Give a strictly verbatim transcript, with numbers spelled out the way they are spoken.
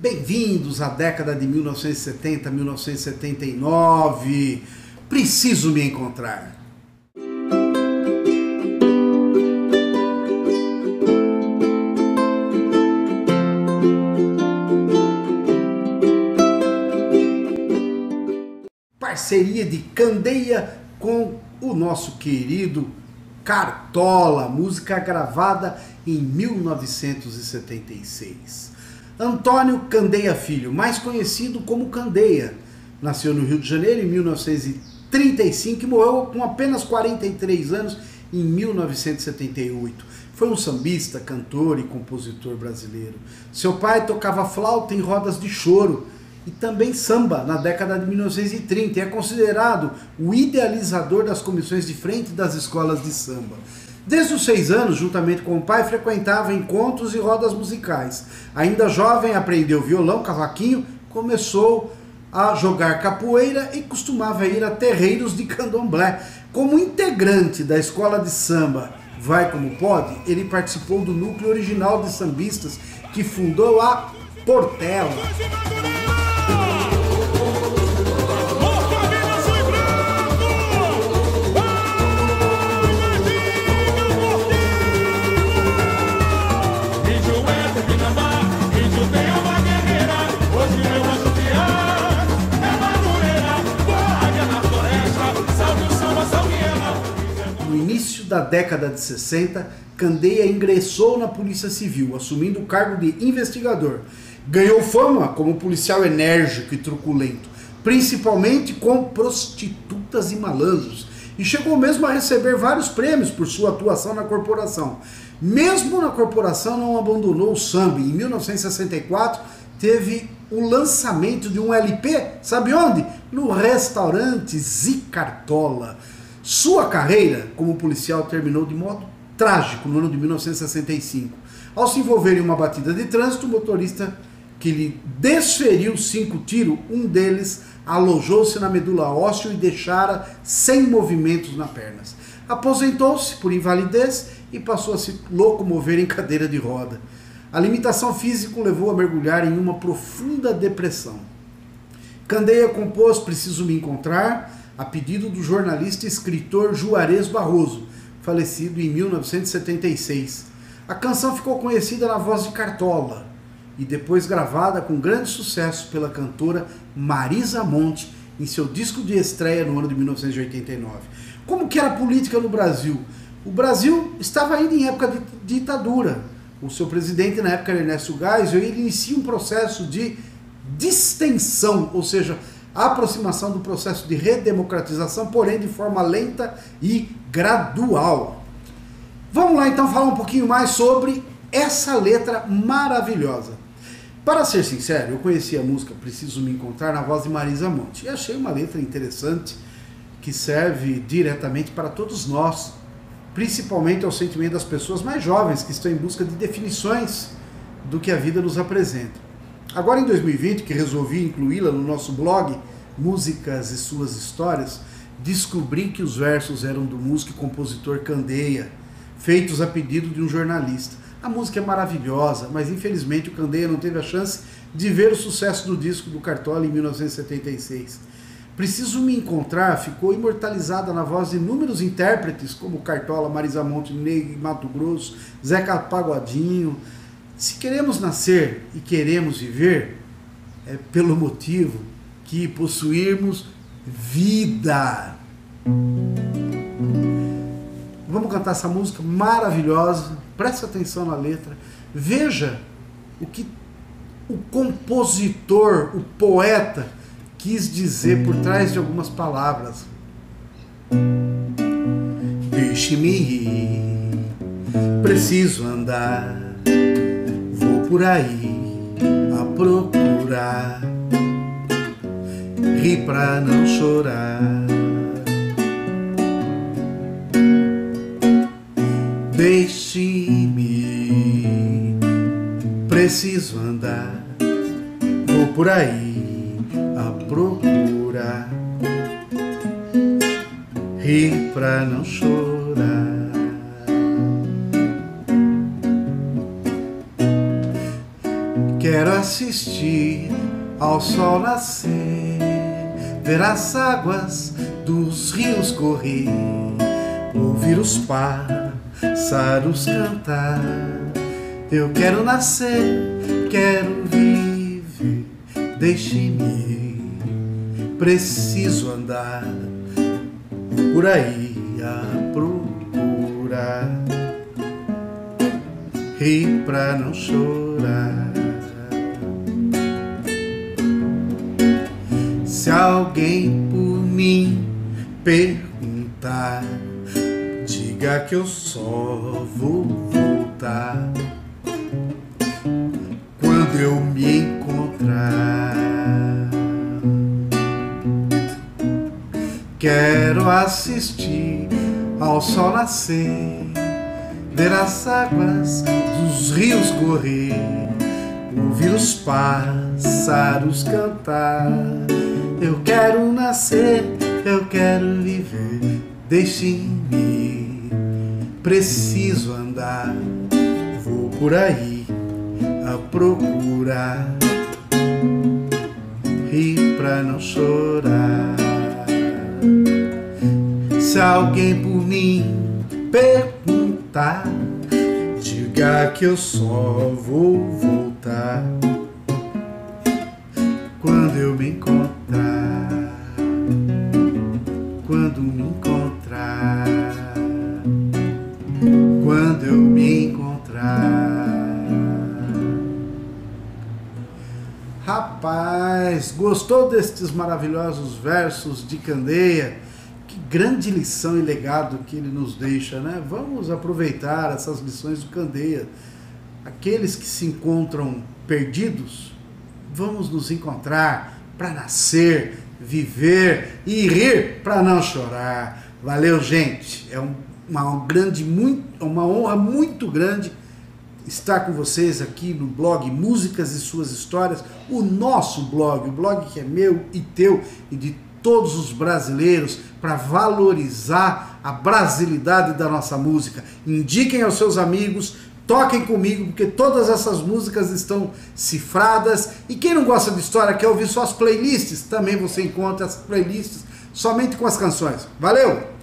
Bem-vindos à década de mil novecentos e setenta, mil novecentos e setenta e nove. Preciso me encontrar. Parceria de Candeia com o nosso querido Cartola, música gravada em mil novecentos e setenta e seis. Antônio Candeia Filho, mais conhecido como Candeia, nasceu no Rio de Janeiro em mil novecentos e trinta e cinco e morreu com apenas quarenta e três anos em mil novecentos e setenta e oito. Foi um sambista, cantor e compositor brasileiro. Seu pai tocava flauta em rodas de choro e também samba na década de mil novecentos e trinta e é considerado o idealizador das comissões de frente das escolas de samba. Desde os seis anos, juntamente com o pai, frequentava encontros e rodas musicais. Ainda jovem, aprendeu violão, cavaquinho, começou a jogar capoeira e costumava ir a terreiros de candomblé. Como integrante da escola de samba Vai Como Pode, ele participou do núcleo original de sambistas que fundou a Portela. No início da década de sessenta, Candeia ingressou na Polícia Civil, assumindo o cargo de investigador. Ganhou fama como policial enérgico e truculento, principalmente com prostitutas e malandros, e chegou mesmo a receber vários prêmios por sua atuação na corporação. Mesmo na corporação, não abandonou o samba. Em mil novecentos e sessenta e quatro, teve o lançamento de um L P, sabe onde? No restaurante Zicartola. Sua carreira como policial terminou de modo trágico no ano de mil novecentos e sessenta e cinco. Ao se envolver em uma batida de trânsito, o motorista que lhe desferiu cinco tiros, um deles alojou-se na medula óssea e deixara sem movimentos nas pernas. Aposentou-se por invalidez e passou a se locomover em cadeira de roda. A limitação física o levou a mergulhar em uma profunda depressão. Candeia compôs Preciso Me Encontrar a pedido do jornalista e escritor Juarez Barroso, falecido em mil novecentos e setenta e seis. A canção ficou conhecida na voz de Cartola e depois gravada com grande sucesso pela cantora Marisa Monte em seu disco de estreia no ano de mil novecentos e oitenta e nove. Como que era a política no Brasil? O Brasil estava ainda em época de ditadura. O seu presidente na época era Ernesto Geisel e ele inicia um processo de distensão, ou seja, a aproximação do processo de redemocratização, porém de forma lenta e gradual. Vamos lá então falar um pouquinho mais sobre essa letra maravilhosa. Para ser sincero, eu conheci a música Preciso Me Encontrar na voz de Marisa Monte e achei uma letra interessante que serve diretamente para todos nós, principalmente ao sentimento das pessoas mais jovens que estão em busca de definições do que a vida nos apresenta. Agora em dois mil e vinte, que resolvi incluí-la no nosso blog Músicas e Suas Histórias, descobri que os versos eram do músico e compositor Candeia, feitos a pedido de um jornalista. A música é maravilhosa, mas infelizmente o Candeia não teve a chance de ver o sucesso do disco do Cartola em mil novecentos e setenta e seis. Preciso Me Encontrar ficou imortalizada na voz de inúmeros intérpretes como Cartola, Marisa Monte, Ney Mato Grosso, Zeca Pagodinho. Se queremos nascer e queremos viver, é pelo motivo que possuirmos vida. Vamos cantar essa música maravilhosa, preste atenção na letra, veja o que o compositor, o poeta, quis dizer por trás de algumas palavras. Deixe-me ir, preciso andar, vou por aí a procurar, rir pra não chorar. Deixe-me ir, preciso andar, vou por aí a procurar, rir pra não chorar. Quero assistir ao sol nascer, ver as águas dos rios correr, ouvir os pássaros cantar. Eu quero nascer, quero viver, deixe-me ir, preciso andar por aí a procurar, rir pra não chorar. Se alguém por mim perguntar, diga que eu só vou voltar quando eu me encontrar. Quero assistir ao sol nascer, ver as águas dos rios correr, ouvir os pássaros cantar. Eu quero nascer, eu quero viver, deixe-me ir, preciso andar, vou por aí a procurar, rir pra não chorar. Se alguém por mim perguntar, diga que eu só vou voltar quando eu me encontrar. Quando me encontrar. Quando eu me encontrar. Rapaz, gostou destes maravilhosos versos de Candeia? Que grande lição e legado que ele nos deixa, né? Vamos aproveitar essas lições do Candeia. Aqueles que se encontram perdidos, vamos nos encontrar para nascer, viver e rir para não chorar. Valeu, gente. É um, uma, grande, muito, uma honra muito grande estar com vocês aqui no blog Músicas e Suas Histórias, o nosso blog, o blog que é meu e teu e de todos os brasileiros, para valorizar a brasilidade da nossa música. Indiquem aos seus amigos, toquem comigo, porque todas essas músicas estão cifradas. E quem não gosta de história, quer ouvir só as playlists, também você encontra as playlists somente com as canções. Valeu!